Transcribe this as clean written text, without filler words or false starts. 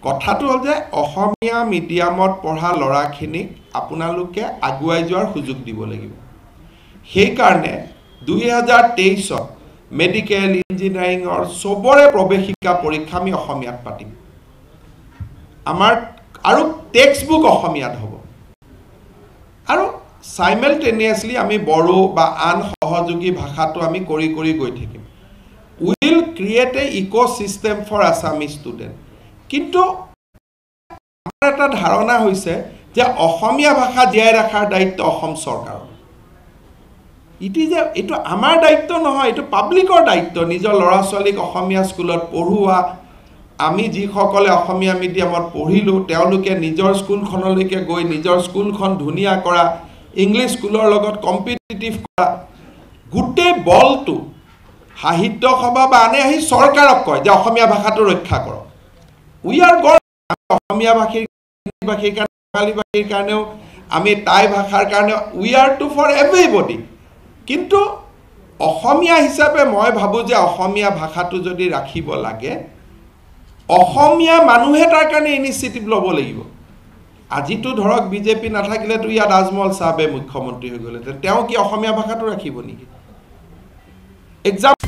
কথাটো হ'ল যে অসমীয়া মিডিয়ামত পঢ়া ল'ৰাখিনিক আপোনালোকে আগুৱাই যোৱাৰ সুযোগ দিব লাগিব সেই কাৰণে 2023 মেডিকেল ইঞ্জিনিয়াৰিংৰ সবৰে প্ৰৱেশিকা পৰীক্ষা আমি অসমীয়াত পাতিম আমাৰ আৰু টেক্সট বুক অসমীয়াত হ'ব আৰু সাইমেলটেনিয়াছলি আমি বড়ো বা আন সহযোগী ভাষাটো আমি কৰি গৈ থাকিম will create a ecosystem for Assamese student কিন্তু আমাৰ এটা ধাৰণা হৈছে যে অসমীয়া ভাষা জীয়াই ৰখাৰ দায়িত্ব অসম চৰকাৰৰ এইটো আমাৰ দায়িত্ব নহয় এইটো পাব্লিকৰ দায়িত্ব নিজৰ ল'ৰা ছোৱালীক অসমীয়া স্কুলত পঢ়ুৱা আমি যিসকলে অসমীয়া মিডিয়ামত পঢ়িলোঁ তেওঁলোকে নিজৰ স্কুলখনলৈকে গৈ নিজৰ স্কুলখন ধুনীয়া কৰা ইংলিছ স্কুলৰ লগত কম্পিটিটিভ কৰা গোটেই বলটো সাহিত্য সভা বা আনে আহি চৰকাৰক কয় যে অসমীয়া ভাষাটো ৰক্ষা কৰক উই আৰ গড অসমীয়া ভাষীৰ কাৰণেও আমি টাই ভাষাৰ কাৰণে we are to for everybody কিন্তু অসমীয়া হিচাপে মই ভাবোঁ যে অসমীয়া ভাষাটো যদি ৰাখিব লাগে অসমীয়া মানুহে তাৰ কাৰণে ইনিচিয়েটিভ ল'ব লাগিব আজিতো ধৰক বিজেপি নাথাকিলেতো ইয়াত আজমল চাহাবে মুখ্যমন্ত্ৰী হৈ গ'লেহেঁতেন তেওঁ কি অসমীয়া ভাষাটো ৰাখিব নেকি এক্সাম